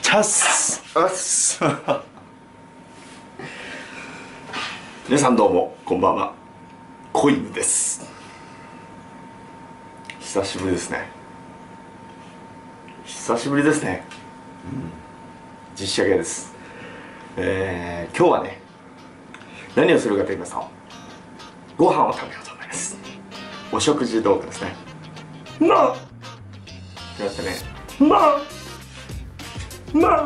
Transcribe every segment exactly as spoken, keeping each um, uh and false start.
チャスあっす皆さんどうもこんばんは、コイヌです。久しぶりですね久しぶりですね、うん、実写系です。えー、今日はね、何をするかと言いますと、ご飯を食べようと思います。お食事動画ですね。まあ来ましたね。まあまあ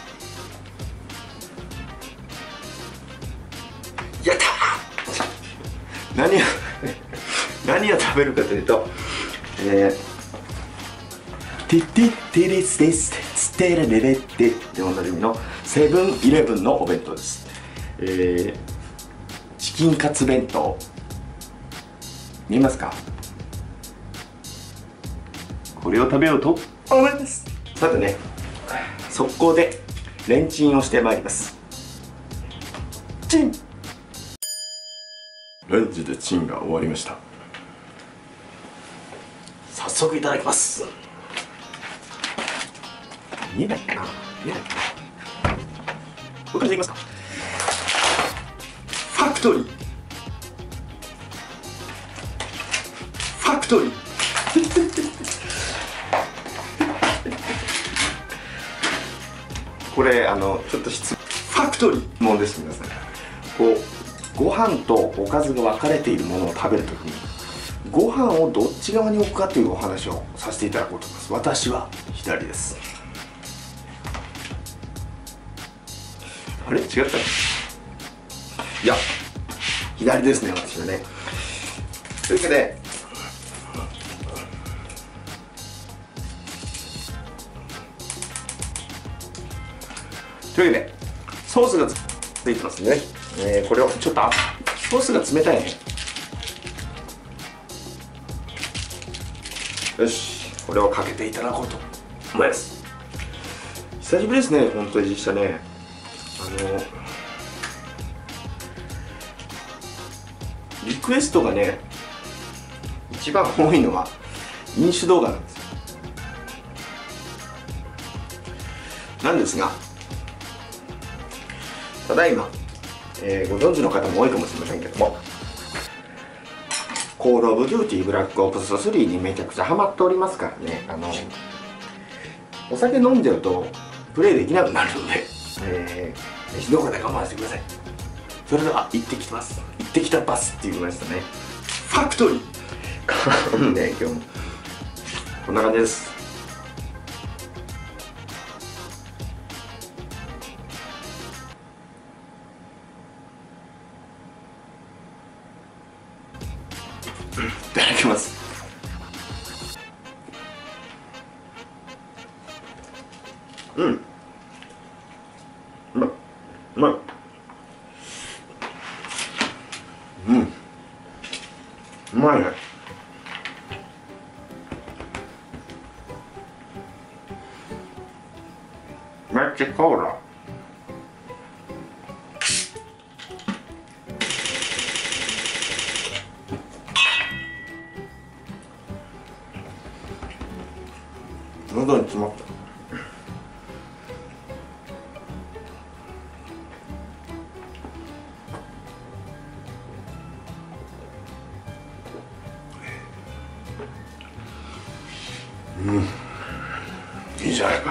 やったー何を何を食べるかというと、えー、ティティティリステスステレレレッテでおなじみのセブンイレブンのお弁当です。えー、チキンカツ弁当見えますか？これを食べようと思います。さてね、速攻でレンチンをしてまいります。チンレンジでチンが終わりました。早速いただきます。見えないかな、見えないかな、こういう感じでいきますか。ファクトリーファクトリーこれあのちょっと質ファクトリーもんです。皆さん、こうご飯とおかずが分かれているものを食べるときに、ご飯をどっち側に置くかというお話をさせていただこうと思います。私は左です。あれ違った？いや左ですね、私はね。というわけでというわけでソースがついてますんでね、えー、これをちょっとソースが冷たいね。よし、これをかけていただこうと思います。久しぶりですね、本当に実写ね。あのリクエストがね、一番多いのは飲酒動画なんですよ。なんですが、ただいま、えー、ご存知の方も多いかもしれませんけども、コールオブデューティーブラックオプススリーにめちゃくちゃハマっておりますからね。あのお酒飲んじゃうとプレイできなくなるので、えー、飯どころで我慢してください。それでは行ってきます行ってきたバスって言いましたね。ファクトリーね、今日もこんな感じです。いただきます。うん、うまい、うまい、うん、うまいね。めっちゃコーラ。喉に詰まった。うん、いいじゃないか。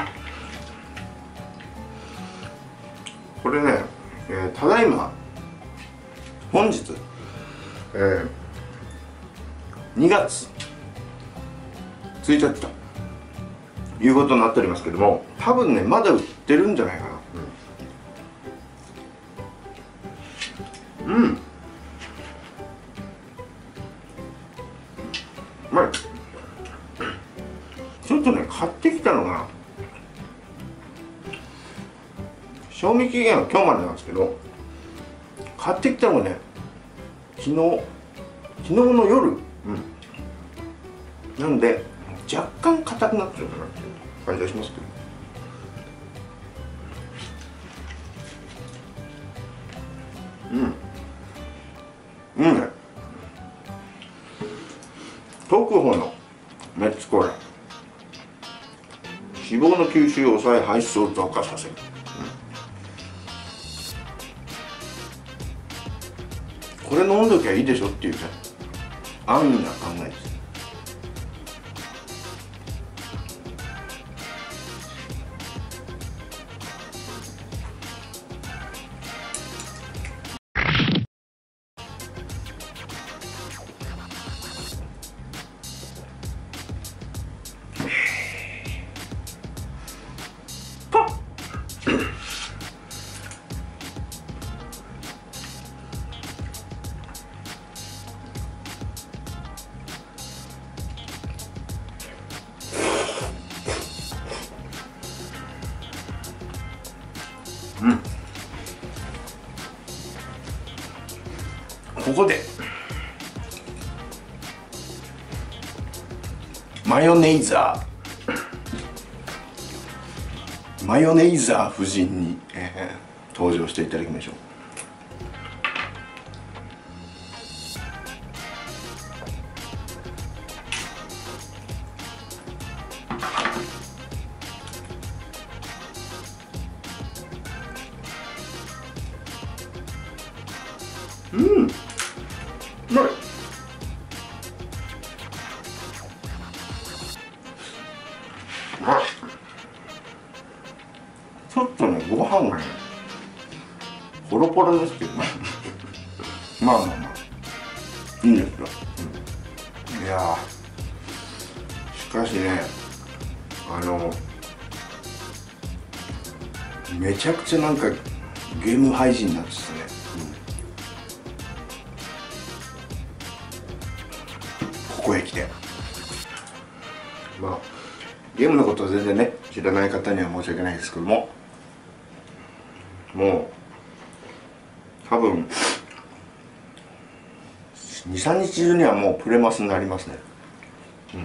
これね、えー、ただいま本日、えー、にがつついたちということになっておりますけども、多分ねまだ売ってるんじゃないかな。うん、うん、うまい。ちょっとね買ってきたのが、賞味期限は今日までなんですけど、買ってきたのがね昨日昨日の夜、うん、なんで若干硬くなってるかなっていう感じがしますけど、うんうんね。特保のメッツコーラ、脂肪の吸収を抑え排出を増加させる、うん、これ飲んどきゃいいでしょっていうじゃん安易な考えです。うん、ここでマヨネーザーマヨネーザー夫人に、えー、登場していただきましょう。うん、うまい。ちょっとね、ご飯がね、ポロポロですけどね。まあまあまあ、いいんですよ。うん、いやー、しかしね、あの、めちゃくちゃなんかゲーム配信なんですね。ここへ来て、まあゲームのことを全然ね知らない方には申し訳ないですけども、もう多分にさんにち中にはもうプレマスになりますね。うん、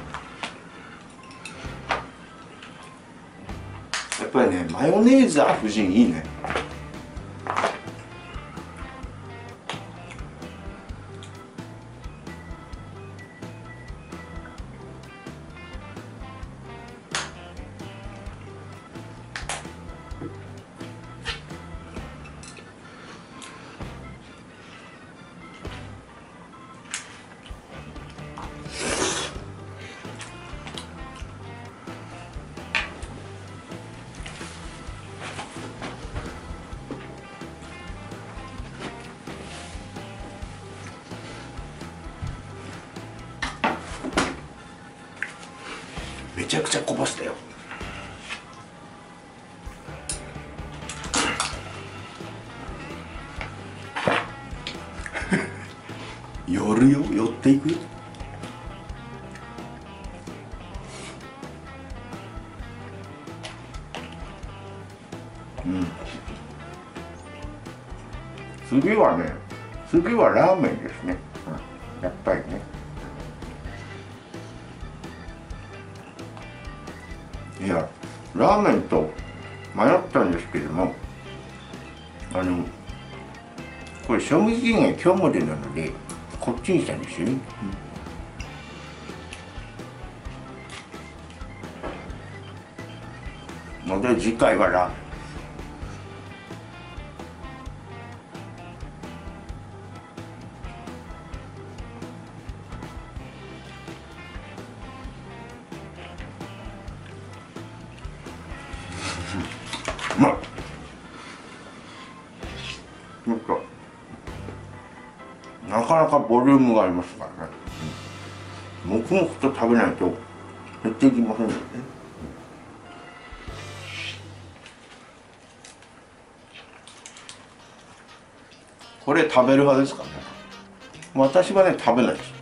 やっぱりね、マヨネーザー夫人いいね。めちゃくちゃこぼしたよ。寄るよ、寄っていくよ。うん、次はね、次はラーメンですね、うん、やっぱりね。いや、ラーメンと迷ったんですけども、あのこれ賞味期限今日までなのでこっちにしたんですよね。うん、ので次回はラーメン。うまい。なんかなかなかボリュームがありますからね。うん、黙々と食べないと減っていきませんのでね。これ食べる派ですかね。私はね食べないです。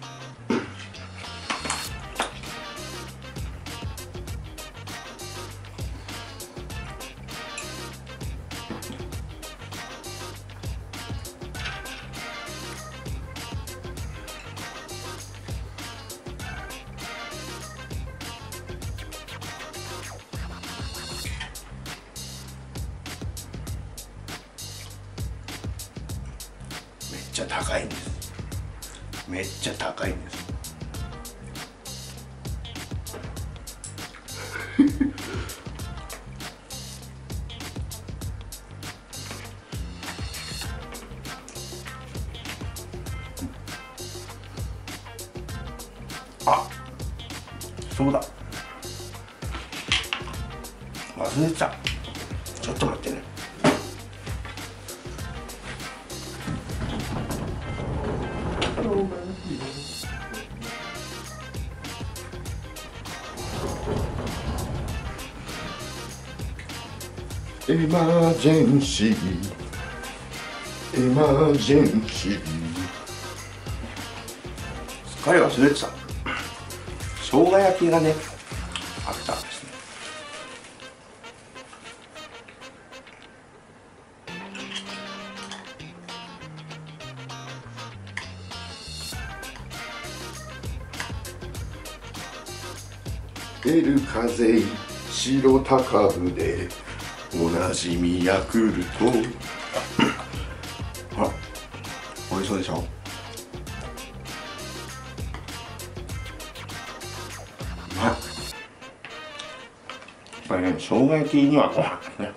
めっちゃ高いんです。めっちゃ高いんです。 そうだ、忘れてた。ちょっと待ってね。エマージェンシー、エマージェンシー、すっかり忘れてた。生姜焼きがねあったんですね。出る風白高船、おなじみヤクルト。ほら美味しそうでしょ。うまい。これね、生姜焼きにはご飯ね。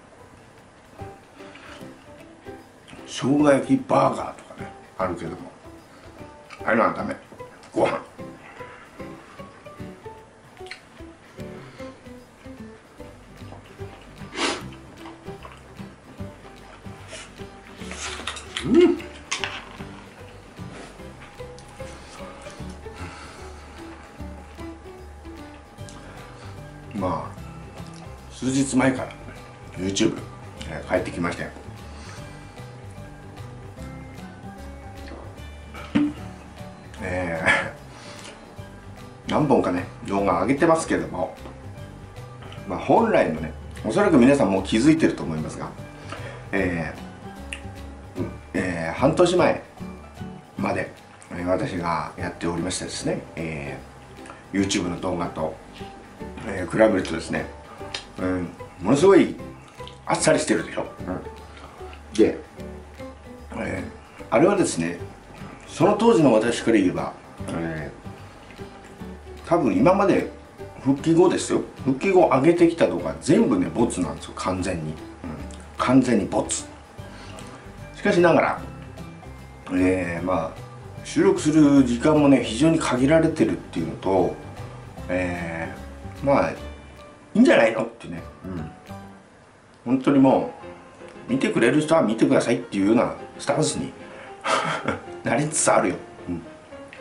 生姜焼きバーガーとかねあるけども、あれのはダメ。ご飯。うん。まあ数日前から YouTube、えー、帰ってきましたよ。えー、何本かね動画上げてますけれども、まあ、本来のね、おそらく皆さんもう気づいてると思いますが、えーえー、半年前まで私がやっておりましてですね、えー、YouTube の動画と、えー、比べるとですね、うん、ものすごいあっさりしてるでしょ、うん、で、えー、あれはですね、その当時の私から言えば、えー、多分今まで復帰後ですよ、復帰後上げてきた動画全部ねボツなんですよ、完全に、うん、完全にボツ。しかしながら、えー、まあ収録する時間もね非常に限られてるっていうのと、えー、まあいいんじゃないのってね、うん、本当にもう見てくれる人は見てくださいっていうようなスタンスになりつつあるよ、うん、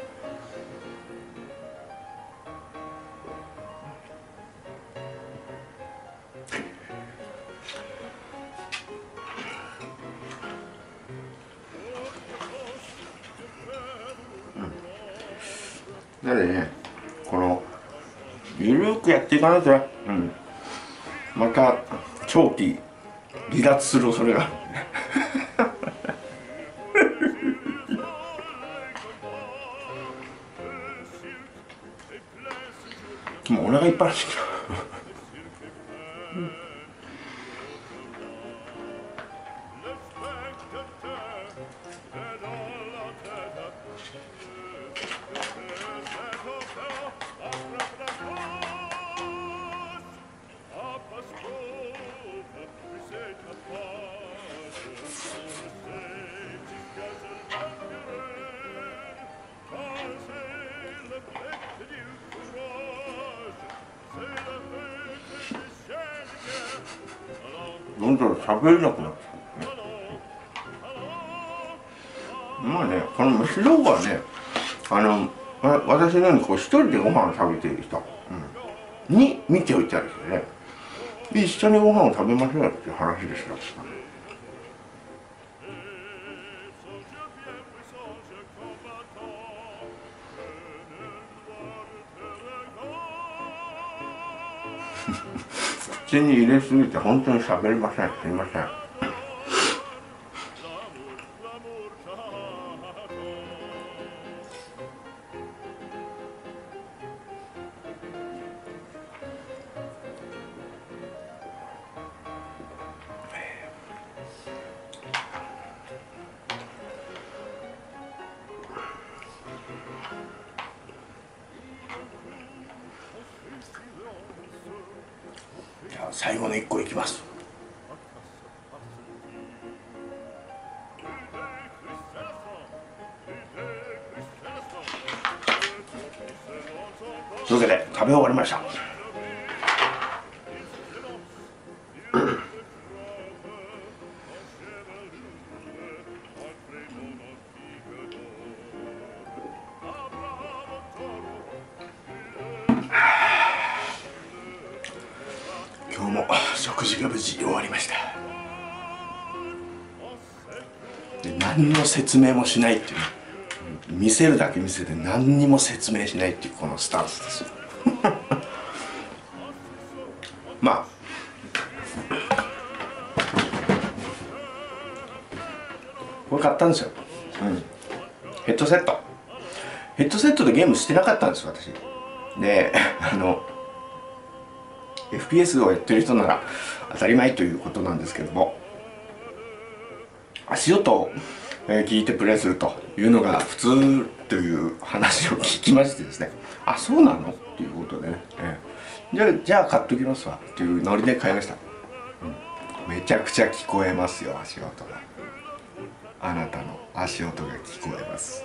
なのでね、このゆるくやっていかないとね、うん、また長期離脱する恐れがあるもうお腹いっぱいだしどんどん喋れなくなっちゃう。まあね、この飯動画はね、あの私のようにこう一人でご飯を食べている人、うん、に見ておいてあるんですよね。で一緒にご飯を食べましょうよっていう話ですよ。口に入れすぎて本当に喋れません。すいません。じゃあ最後のいっこいきます。 というわけで食べ終わりました。今日も食事が無事終わりました。で何の説明もしないっていうね、見せるだけ見せて何にも説明しないっていうこのスタンスですよまあこれ買ったんですよ、うん、ヘッドセットヘッドセットでゲームしてなかったんです私で、あの エフピーエス をやってる人なら当たり前ということなんですけども、足音を聞いてプレイするというのが普通という話を聞きましてですね、あ、そうなのっていうことでね、えー、じゃあじゃあ買っときますわっていうノリで買いました、うん、めちゃくちゃ聞こえますよ、足音が。あなたの足音が聞こえます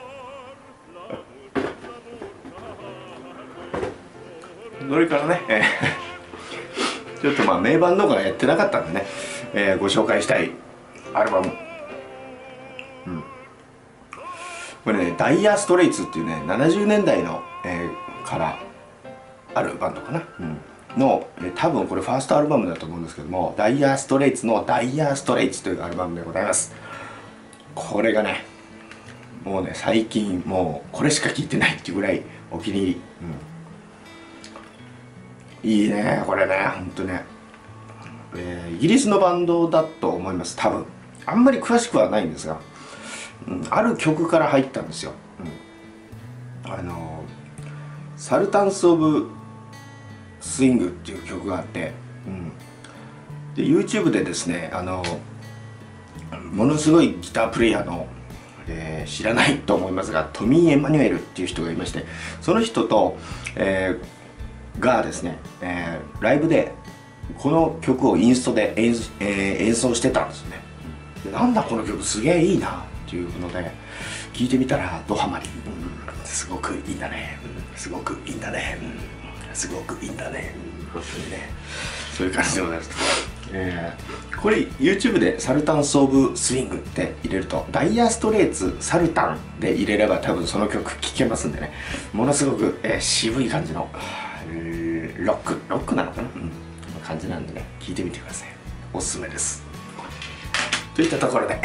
それからね、えー、ちょっとまあ名盤動画やってなかったんでね、えー、ご紹介したいアルバム、うん、これねダイヤーストレイツっていうねななじゅうねんだいの、えー、からあるバンドかな、うんの、えー、多分これファーストアルバムだと思うんですけども、ダイヤーストレイツのダイヤーストレイツというアルバムでございます。これがねもうね最近もうこれしか聴いてないっていうぐらいお気に入り、うん、いいねこれねほんとね、えー、イギリスのバンドだと思います多分。あんまり詳しくはないんですが、うん、ある曲から入ったんですよ、うん、あのサルタンス・オブ・スイングっていう曲があって、うん、で YouTube でですねあのものすごいギタープレイヤーの、えー、知らないと思いますがトミー・エマニュエルっていう人がいまして、その人と、えー、がですね、えー、ライブでこの曲をインストで演,、えー、演奏してたんですね。でなんだこの曲すげえいいなっていうので聴いてみたらドハマり、うん、すごくいいんだね、うん、すごくいいんだね、うん、すごくいいんだね、うん、本当にねそういう感じでございます。えー、これ YouTube でサルタンス・オブ・スイングって入れるとダイヤーストレイツサルタンで入れれば多分その曲聴けますんでね、ものすごく、えー、渋い感じのロックロックなのかな、うん、感じなんでね聴いてみてください。おすすめです。といったところで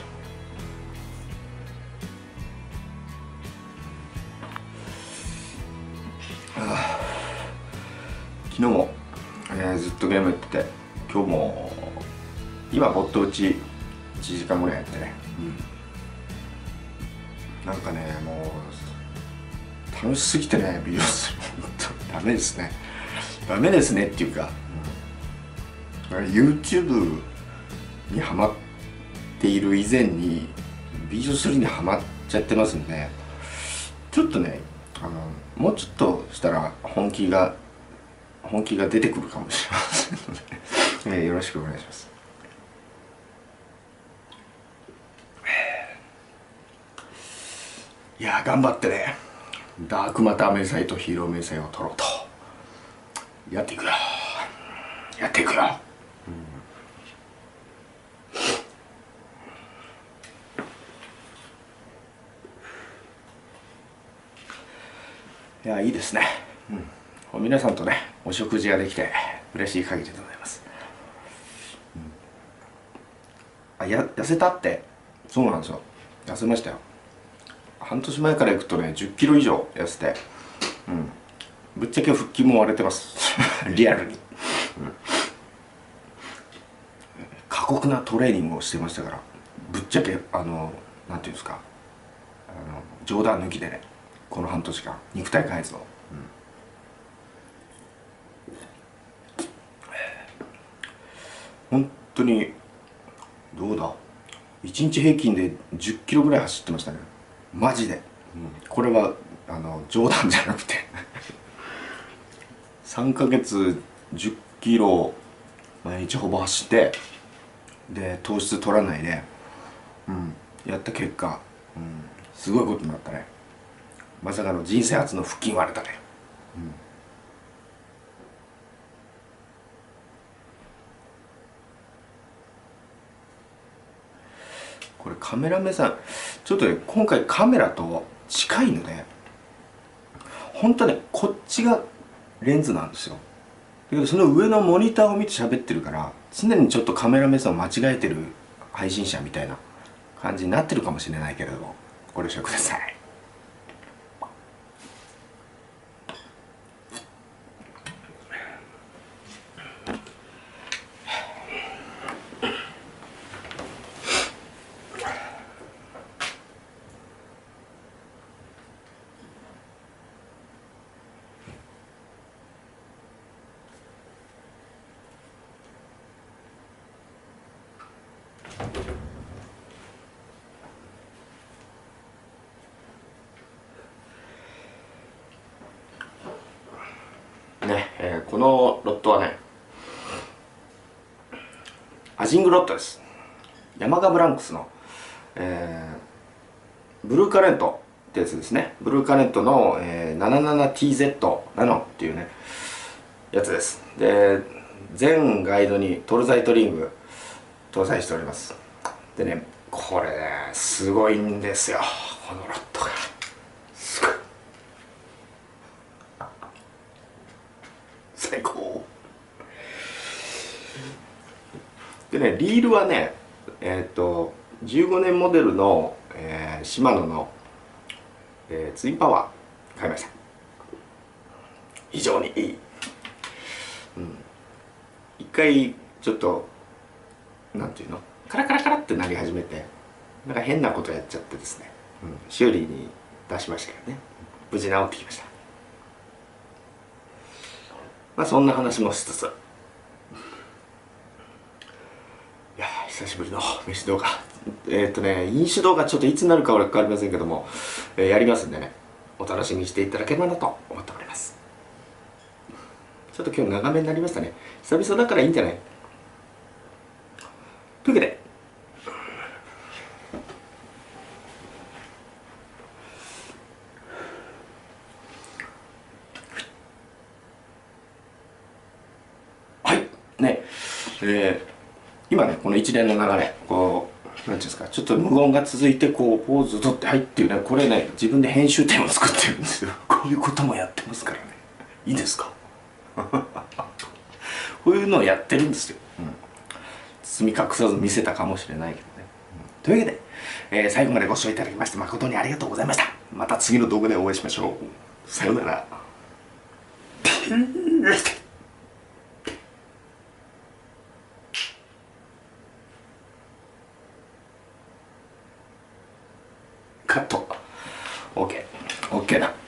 あ昨日も、えー、ずっとゲームやってて今日も今ぼっとうちいちじかんぐらいやってね、うん、なんかねもう楽しすぎてね美容室ダメですねダメですねっていうか、うん、YouTube にハマっている以前に美術するにハマっちゃってますんで、ちょっとねあのもうちょっとしたら本気が本気が出てくるかもしれませんのでえー、よろしくお願いします。いや頑張ってねダークマター迷彩とヒーロー迷彩を取ろうとやっていくよやっていくよ、うん、いやいいですね、うん、皆さんとねお食事ができて嬉しい限りでございます、うん、あや痩せたって。そうなんですよ、痩せましたよ。半年前から行くとねじゅっキロ以上痩せて、うん、ぶっちゃけ腹筋も割れてますリアルに、うん、過酷なトレーニングをしてましたから、ぶっちゃけあのなんていうんですか、あの冗談抜きでねこの半年間肉体改造、うん、本当にどうだいちにち平均でじゅっキロぐらい走ってましたねマジで、うん、これはあの冗談じゃなくてさんかげつじゅっキロ毎日ほぼ走ってで糖質取らないで、うん、やった結果、うん、すごいことになったね。まさかの人生初の腹筋割れたね。 これカメラ目線、ちょっとね今回カメラと近いので、本当はねこっちがレンズなんですよ。だけどその上のモニターを見て喋ってるから、常にちょっとカメラ目線を間違えてる配信者みたいな感じになってるかもしれないけれども、ご了承ください。ねえー、このロットはねアジングロットです。ヤマガブランクスの、えー、ブルーカレントってやつですね。ブルーカレントの、えー、ななじゅうななティーゼット ナノっていうねやつです。で全ガイドにトルザイトリング搭載しております。でねこれねすごいんですよ、このロットが。すごい最高でね、リールはねえっ、ー、とじゅうごねんモデルの、えー、シマノの、えー、ツインパワー買いました。非常にいい。うん、一回ちょっとなんていうのカラカラカラってなり始めて、なんか変なことやっちゃってですね、うん、修理に出しましたけどね、無事治ってきました。まあそんな話もしつつ、いや久しぶりの飯動画、えーっとね飲酒動画ちょっといつになるかは分かりませんけども、えー、やりますんでね、お楽しみにしていただければなと思っております。ちょっと今日長めになりましたね。久々だからいいんじゃないというわけで、はいねえー、今ねこの一連の流れ、こうなんていうんですか、ちょっと無言が続いてこうポーズ取って「はい」っていうね、これね自分で編集点を作ってるんですよ。こういうこともやってますからね。いいですかこういうのをやってるんですよ、うん、包み隠さず見せたかもしれないけどね、うん、というわけで、えー、最後までご視聴いただきまして誠にありがとうございました。また次の動画でお会いしましょう。さようならカット。 OK OK だ。